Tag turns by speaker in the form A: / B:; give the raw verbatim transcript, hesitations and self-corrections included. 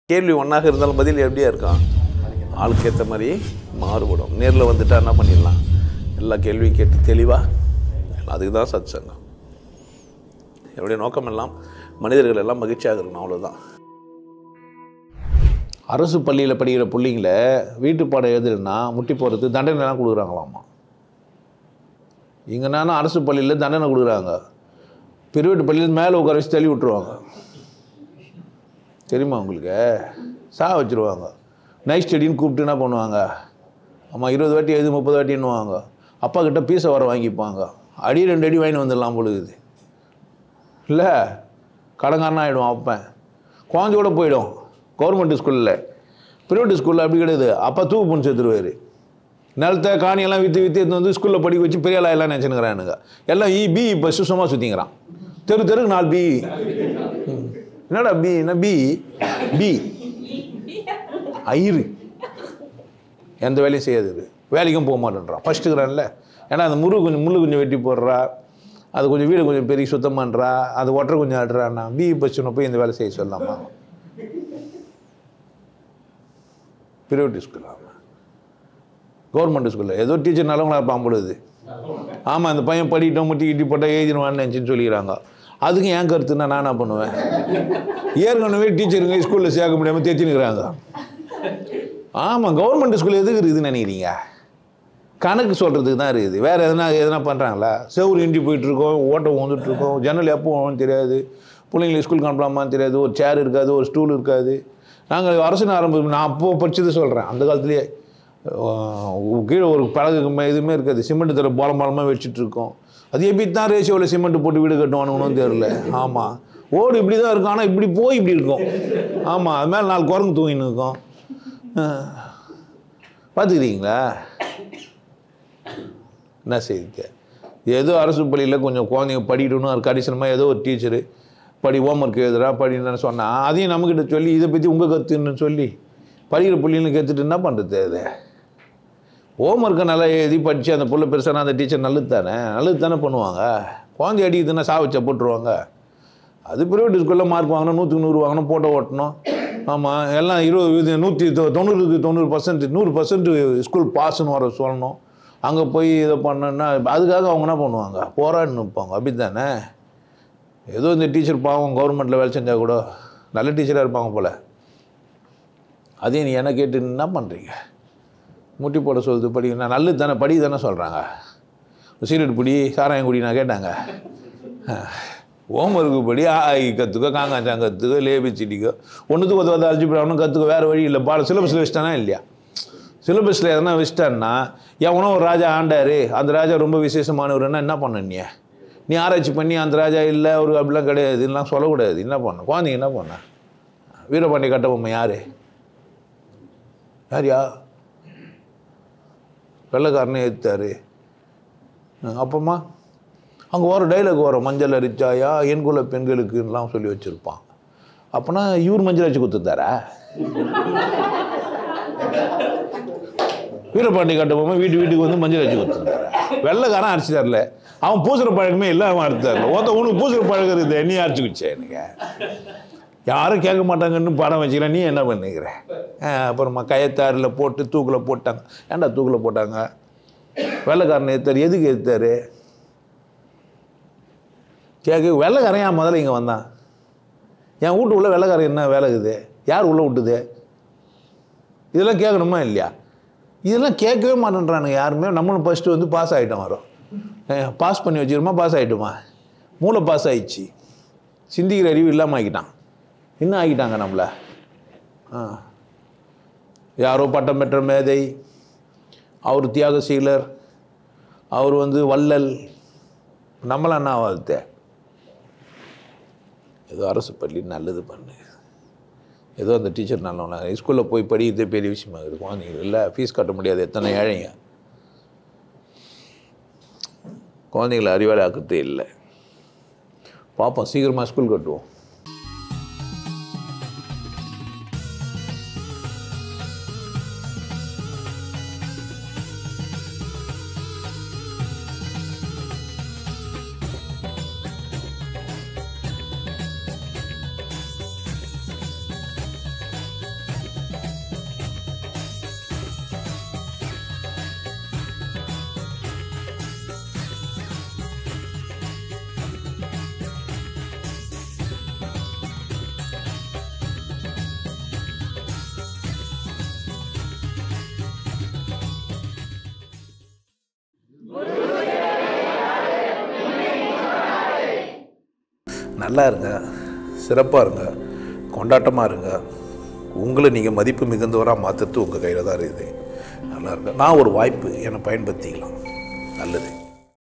A: கேள்வி ஒன்றாக இருந்தாலும் பதில் எப்படியா இருக்கும், ஆளுக்கு ஏற்ற மாதிரி மாறுபடும். நேரில் வந்துட்டா என்ன பண்ணிடலாம், எல்லா கேள்வியும் கேட்டு தெளிவாக, அதுக்கு தான் சத் சங்கம். என்னுடைய நோக்கம் எல்லாம் மனிதர்கள் எல்லாம் மகிழ்ச்சியாக இருக்கணும், அவ்வளோதான். அரசு பள்ளியில் படிக்கிற பிள்ளைங்களை வீட்டு பாடம் எழுதுனா முட்டி போகிறது தண்டனைலாம் கொடுக்குறாங்களாமா. இங்கே நானும் அரசு பள்ளியில் தண்டனை கொடுக்குறாங்க, பிரைவேட் பள்ளியில் மேலே உட்கார வச்சு தள்ளி விட்டுருவாங்க. தெரியுமா உங்களுக்கு? சா வச்சுருவாங்க. நைட் ஸ்டடின்னு கூப்பிட்டு என்ன பண்ணுவாங்க, ஆமாம் இருபது வாட்டி எழுது முப்பது வாட்டின்னுவாங்க. அப்பா கிட்ட பீஸை வர வாங்கிப்பாங்க. அடி ரெண்டு அடி வாங்கி வந்துடலாம் பொழுது இல்லை, கடங்காரனா ஆகிடும். அப்பன் குழந்தையோட போயிடும். கவர்மெண்ட் ஸ்கூலில், ப்ரைவேட் ஸ்கூலில் அப்படி கிடையாது. அப்பா தூக்கு பொண்ணு சேர்த்துருவார். நிலத்தை காணியெல்லாம் விற்று விற்று எடுத்து வந்து ஸ்கூலில் படிக்க வச்சு பெரிய ஆளாக எல்லாம் நினச்சினுக்கிறானுங்க. எல்லாம் இ பி இப்போ சுத்தமாக சுற்றிங்கிறான். தெரு தெருக்கு நாலு பி. என்னடா பி என்ன பி பி ஐரு எந்த வேலையும் செய்யாது, வேலைக்கும் போக மாட்டேன்றான். ஃபஸ்ட்டுக்கிறான்ல, ஏன்னா அந்த முரு கொஞ்சம் முள்ளு கொஞ்சம் வெட்டி போடுறா, அது கொஞ்சம் வீடு கொஞ்சம் பெரிய சுத்தம் பண்ணுறா, அது ஒட்டரை கொஞ்சம் ஆடுறான்னா பி பஸ்ஸுன்னு போய் இந்த வேலை செய்ய சொல்லலாமா? பிரைவேட் ஸ்கூல், ஆமாம் கவர்மெண்ட் ஸ்கூலில் ஏதோ டீச்சர் நல்லவங்களா இருப்பான் பொழுது. ஆமாம் அந்த பையன் படிக்கிட்டோம் முட்டி கிட்டி போட்டால் எழுதிடுவான்னு நினச்சின்னு சொல்லிக்கிறாங்க. அதுக்கு ஏன் கருத்துன்னா நான் என்ன பண்ணுவேன், ஏற்கனவே டீச்சருங்க ஸ்கூலில் சேர்க்க முடியாமல் தேய்ச்சினுக்கிறாங்க. ஆமாம் கவர்மெண்ட் ஸ்கூல் எதுக்கு இருக்குதுன்னு நினைக்கிறீங்க? கணக்கு சொல்கிறதுக்கு தான் இருக்குது. வேறு எதனா எதனா பண்ணுறாங்களா? செவ்வறு இன்றி போயிட்டுருக்கோம், ஓட்டம் வந்துட்டுருக்கோம், ஜன்னல் எப்போ போகணும்னு தெரியாது, பிள்ளைங்களை ஸ்கூலுக்கு அனுப்பலாமான்னு தெரியாது, ஒரு சேர் இருக்காது, ஒரு ஸ்டூல் இருக்காது. நாங்கள் அரசுன்னு ஆரம்பிச்சு நான் அப்போது படித்தது சொல்கிறேன். அந்த காலத்துலேயே கீழே ஒரு பழகு எதுவுமே இருக்காது, சிமெண்ட் தர பாலம் பாலமாக வச்சுட்ருக்கோம். அது எப்படி தான் ரேஷியோவில் சிமெண்ட் போட்டு வீடு கட்டுவானுங்கன்னு தெரில. ஆமாம் ஓடு இப்படி தான் இருக்கும், ஆனால் இப்படி போய் இப்படி இருக்கும். ஆமாம் அது மேலே நாலு குரங்கு தூங்கின்னு இருக்கும். பார்த்துக்கிறீங்களா என்ன செய்யுது? ஏதோ அரசு பள்ளியில் கொஞ்சம் குழந்தைங்க படிக்கணும்னு அது கடிசனமாக ஏதோ ஒரு டீச்சரு படி ஹோம் ஒர்க் எழுதுறா படின்னு சொன்னால் அதையும் நம்மக்கிட்ட சொல்லி இதை பற்றி உங்கள் கற்றுன்னு சொல்லி படிக்கிற பிள்ளைன்னு கற்றுட்டு என்ன பண்ணுறது? அது ஹோம் ஒர்க்கை நல்லா எழுதி படித்து அந்த பிள்ளை பெருசானா அந்த டீச்சர் நல்லது தானே நல்லது தானே பண்ணுவாங்க. குழந்தை அடிக்குதுன்னா சா வச்சா போட்டுருவாங்க. அது ப்ரைவேட் ஸ்கூலில் மார்க் வாங்கணும், நூற்றுக்கு நூறு வாங்கணும், போட்டோ ஓட்டணும். ஆமாம் எல்லாம் இருபது நூற்றி தொண்ணூறுக்கு தொண்ணூறு பர்சன்ட் நூறு பர்சன்ட் ஸ்கூல் பாஸ்ன்னு வர சொல்லணும். அங்கே போய் இதை பண்ணணுன்னா அதுக்காக அவங்க என்ன பண்ணுவாங்க, போராடி நிற்பாங்க. அப்படி தானே? ஏதோ இந்த டீச்சர் பாவம் கவர்மெண்ட்டில் வேலை செஞ்சால் கூட நல்ல டீச்சராக இருப்பாங்க போல். அதே நீ என்ன கேட்டு என்ன பண்ணுறீங்க? முட்டி போட சொல்லுது படி, நான் நல்லது தானே படி தானே சொல்கிறாங்க. சீரட் பிடி சாராயம் குடி நான் கேட்டாங்க. ஹோம் ஒர்க்கு படி ஆய் கற்றுக்க, காங்காச்சாங்க கற்றுக்க, லேபிச்சிடிக்கோ, ஒன்றுத்துக்கு ஒருத்தர் அழிச்சுப்படாமல் கற்றுக்க, வேறு வழி இல்லை. பாட சிலபஸில் வச்சுட்டானா இல்லையா? சிலபஸில் எதனா வச்சுட்டான்னா எவனோ ஒரு ராஜா ஆண்டார், அந்த ராஜா ரொம்ப விசேஷமானவருன்னா என்ன பண்ண நீ நீ ஆராய்ச்சி பண்ணி அந்த ராஜா இல்லை ஒரு அப்படிலாம் கிடையாது இதெல்லாம் சொல்லக்கூடாது. என்ன பண்ண குழந்தைங்க என்ன பண்ண? வீரபாண்டிய கட்டபொம்மை யார் யார் யா வெள்ளைக்காரனே ஏற்றாரு. அப்போம்மா அங்கே வர டைலாக் வரும், மஞ்சள் அரிச்சாயா என் குல பெண்களுக்குலாம் சொல்லி வச்சுருப்பான். அப்போனா இவர் மஞ்சள் அரிச்சு கொடுத்துருந்தாரா? வீரபாண்டி கட்டபொம்மை வீட்டு வீட்டுக்கு வந்து மஞ்சள் அரிச்சு கொடுத்துருந்தாரா? வெள்ளைக்காரன் அரிச்சு தரல, அவன் பூசுகிற பழக்கமே இல்லை, அவன் அரிச்சு தரல. ஒருத்த உனக்கு பூசுகிற பழக்கம் இருக்குது, நீ அரிச்சு குச்ச எனக்கு யாரும் கேட்க மாட்டாங்கன்னு படம் வச்சுக்கிறேன், நீ என்ன பண்ணிக்கிற? அப்புறமா கயத்தாரில் போட்டு தூக்கில் போட்டாங்க. ஏன்டா தூக்கில் போட்டாங்க? வெள்ளைக்காரன் எடுத்தார், எதுக்கு எடுத்தார் கேட்க? வெள்ளைக்காரன் ஏன் முதல்ல இங்கே வந்தான்? என் வீட்டு உள்ள வெள்ளைக்காரன் என்ன வேலை இருக்குது? யார் உள்ளே விட்டுது? இதெல்லாம் கேட்கணுமா இல்லையா? இதெல்லாம் கேட்கவே மாட்டேன்றானுங்க யாருமே. நம்மளும் ஃபஸ்ட்டு வந்து பாஸ் ஆகிட்டோம், வரோம் பாஸ் பண்ணி வச்சுக்கிறோமா, பாஸ் ஆகிட்டோமா, மூளை பாஸ் ஆகிடுச்சு, சிந்திக்கிற அறிவு இல்லாமல் ஆகிட்டான். இன்னும் ஆகிட்டாங்க நம்மளை. ஆ யாரோ பட்டம் பெற்ற மேதை, அவர் தியாகசீலர், அவர் வந்து வள்ளல், நம்மளாம் என்ன வாழ்த்த? ஏதோ அரசு பள்ளி நல்லது பண்ணு, ஏதோ அந்த டீச்சர் நல்லவங்க ஸ்கூலில் போய் படிக்கிறதே பெரிய விஷயமா இருக்கும். நீங்கள் இல்லை ஃபீஸ் கட்ட முடியாது, எத்தனை ஏழைங்க குழந்தைங்களை அறிவாளி ஆக்கிறதே இல்லை. பார்ப்போம், சீக்கிரமாக ஸ்கூல் கட்டுவோம்.
B: நல்லா இருங்க, சிறப்பாக இருங்க, கொண்டாட்டமாக இருங்க. உங்களை நீங்கள் மதிப்பு மிகுந்தவராக மாற்றுறது உங்கள் கையில் தான் இருக்குது. நல்லா இருங்க. நான் ஒரு வாய்ப்பு என்னை பயன்படுத்திக்கலாம். நல்லது.